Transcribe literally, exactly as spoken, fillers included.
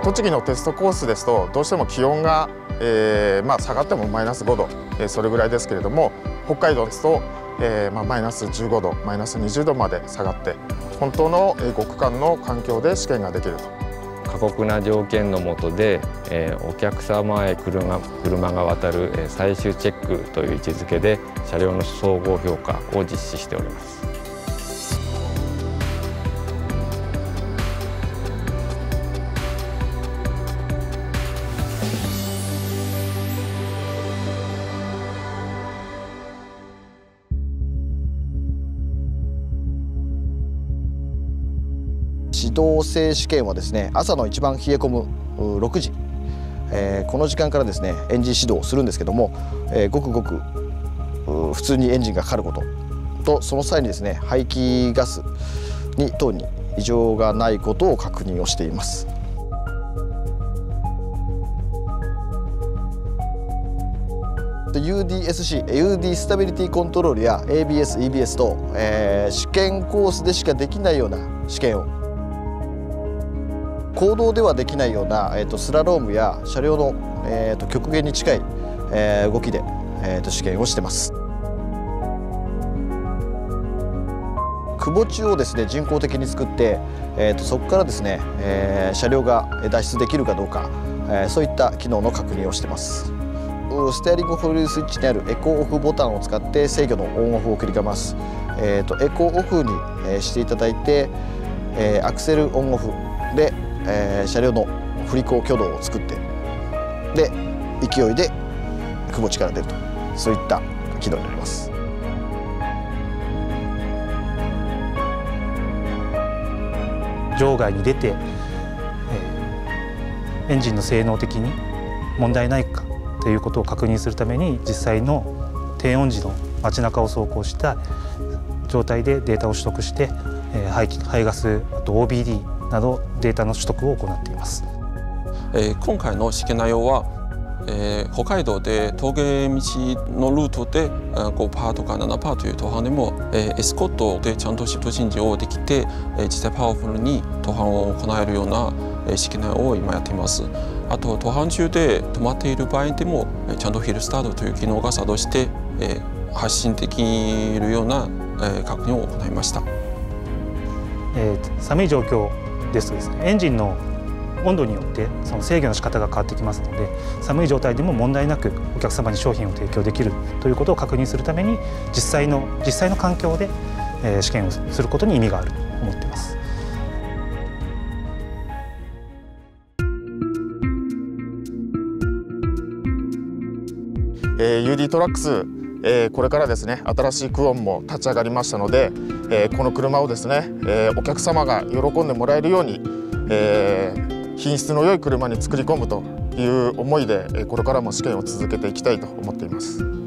栃木のテストコースですとどうしても気温が、えーまあ、下がってもマイナスごど、えー、それぐらいですけれども、北海道ですと、えーまあ、マイナスじゅうごどマイナスにじゅうどまで下がって本当の極寒の環境で試験ができると。 過酷な条件の下で、えー、お客様へ車、車が渡る、えー、最終チェックという位置づけで車両の総合評価を実施しております。 指導性試験はですね、朝の一番冷え込むろくじ、えー、この時間からですねエンジン始動をするんですけども、えー、ごくごく普通にエンジンがかかることと、その際にですね排気ガスに等に異常がないことを確認をしています。ユーディーエスシー、ユーディー スタビリティコントロールや エービーエス、イービーエス と、えー、試験コースでしかできないような試験を、公道ではできないような、えー、とスラロームや車両の、えー、と極限に近い、えー、動きで、えー、と試験をしてます。くぼ地をですね人工的に作って、えー、とそこからですね、えー、車両が脱出できるかどうか、えー、そういった機能の確認をしてます。ステアリングホイールスイッチにあるエコーオフボタンを使って制御のオンオフを繰り返ます。えー、とエコーオフに、えー、していただいて、えー、アクセルオンオフで、えー、車両の振り子挙動を作って、で勢いでくぼ地から出ると、そういった機能になります。 場外に出て、えー、エンジンの性能的に問題ないかということを確認するために、実際の低温時の街中を走行した状態でデータを取得して、えー、排気、排ガス、あと オービーディー などデータの取得を行っています。 えー、今回の試験内容は、えー、北海道で峠道のルートで ごパーセント とか ななパーセント という途半でも、えー、エスコットでちゃんとシフトチェンジをできて、えー、実際パワフルに途半を行えるような、えー、試験内容を今やっています。あと途半中で止まっている場合でもちゃんとヒルスタートという機能が作動して、えー、発進できるような、えー、確認を行いました。 えー、寒い状況ですとですね、エンジンの温度によってその制御の仕方が変わってきますので、寒い状態でも問題なくお客様に商品を提供できるということを確認するために、実際の実際の環境で、えー、試験をすることに意味があると思っています。 えー、ユーディー トラックス、えー、これからですね新しいクオンも立ち上がりましたので、えー、この車をですね、えー、お客様が喜んでもらえるように、えー、品質の良い車に作り込むという思いでこれからも試験を続けていきたいと思っています。